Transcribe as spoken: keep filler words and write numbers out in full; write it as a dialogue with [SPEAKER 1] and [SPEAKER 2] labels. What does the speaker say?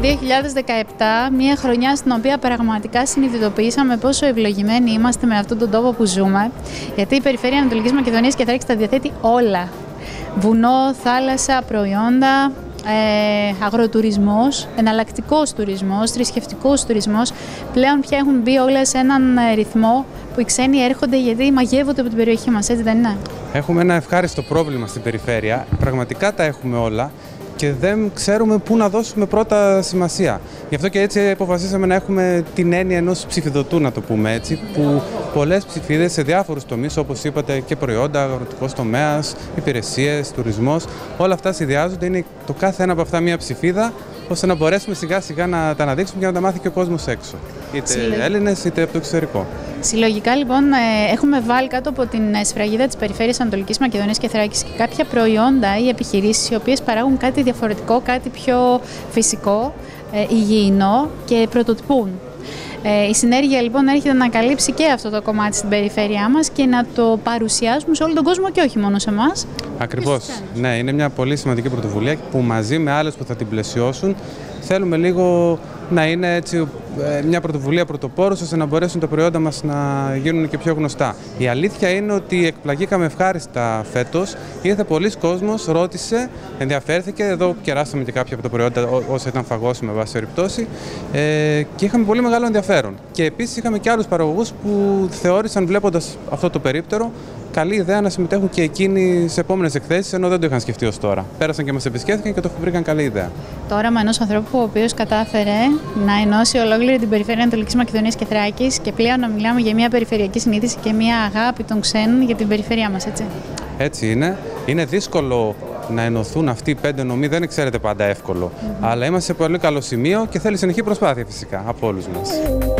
[SPEAKER 1] δύο χιλιάδες δεκαεπτά, μια χρονιά στην οποία πραγματικά συνειδητοποιήσαμε πόσο ευλογημένοι είμαστε με αυτόν τον τόπο που ζούμε, γιατί η Περιφέρεια Ανατολικής Μακεδονίας και Θράκης τα διαθέτει όλα. Βουνό, θάλασσα, προϊόντα, ε, αγροτουρισμός, εναλλακτικός τουρισμός, θρησκευτικός τουρισμός. Πλέον πια έχουν μπει όλα σε έναν ρυθμό που οι ξένοι έρχονται γιατί μαγεύονται από την περιοχή μας, έτσι δεν είναι?
[SPEAKER 2] Έχουμε ένα ευχάριστο πρόβλημα στην περιφέρεια. Πραγματικά τα έχουμε όλα και δεν ξέρουμε πού να δώσουμε πρώτα σημασία. Γι' αυτό και έτσι αποφασίσαμε να έχουμε την έννοια ενός ψηφιδωτού, να το πούμε έτσι, που πολλές ψηφίδες σε διάφορους τομείς, όπως είπατε, και προϊόντα, αγροτικός τομέας, υπηρεσίες, τουρισμός, όλα αυτά συνδυάζονται. Είναι το κάθε ένα από αυτά μία ψηφίδα, ώστε να μπορέσουμε σιγά σιγά να τα αναδείξουμε και να τα μάθει και ο κόσμος έξω. Είτε
[SPEAKER 1] Συλλογικά.
[SPEAKER 2] Έλληνες είτε από το εξωτερικό.
[SPEAKER 1] Συλλογικά, λοιπόν, έχουμε βάλει κάτω από την σφραγίδα της Περιφέρειας Ανατολικής Μακεδονίας και Θράκης και κάποια προϊόντα ή επιχειρήσεις οι οποίες παράγουν κάτι διαφορετικό, κάτι πιο φυσικό, υγιεινό και πρωτοτυπούν. Η συνέργεια λοιπόν έρχεται να καλύψει και αυτό το κομμάτι στην περιφέρειά μας και να το παρουσιάσουμε σε όλο τον κόσμο και όχι μόνο σε εμάς.
[SPEAKER 2] Ακριβώς. Ναι, είναι μια πολύ σημαντική πρωτοβουλία που μαζί με άλλες που θα την πλαισιώσουν θέλουμε λίγο να είναι έτσι μια πρωτοβουλία πρωτοπόρους ώστε να μπορέσουν τα προϊόντα μας να γίνουν και πιο γνωστά. Η αλήθεια είναι ότι εκπλαγήκαμε ευχάριστα φέτος. Ήρθε πολλοί κόσμος, ρώτησε, ενδιαφέρθηκε. Εδώ κεράσαμε και κάποια από τα προϊόντα όσα ήταν φαγώσιμα με βάση περιπτώσει ε, και είχαμε πολύ μεγάλο ενδιαφέρον. Και επίσης είχαμε και άλλους παραγωγούς που θεώρησαν, βλέποντας αυτό το περίπτερο, καλή ιδέα να συμμετέχουν και εκείνοι σε επόμενες εκθέσεις, ενώ δεν το είχαν σκεφτεί ως τώρα. Πέρασαν και μας επισκέφθηκαν και το βρήκαν καλή ιδέα. Το
[SPEAKER 1] όραμα ενός ανθρώπου ο οποίος κατάφερε να ενώσει ολόκληρη την Περιφέρεια Ανατολικής Μακεδονίας και Θράκης και πλέον να μιλάμε για μια περιφερειακή συνείδηση και μια αγάπη των ξένων για την περιφέρειά μας, έτσι.
[SPEAKER 2] Έτσι είναι. Είναι δύσκολο να ενωθούν αυτοί οι πέντε νομοί, δεν ξέρετε πάντα εύκολο. Mm-hmm. Αλλά είμαστε σε πολύ καλό σημείο και θέλει συνεχή προσπάθεια φυσικά από όλους μας.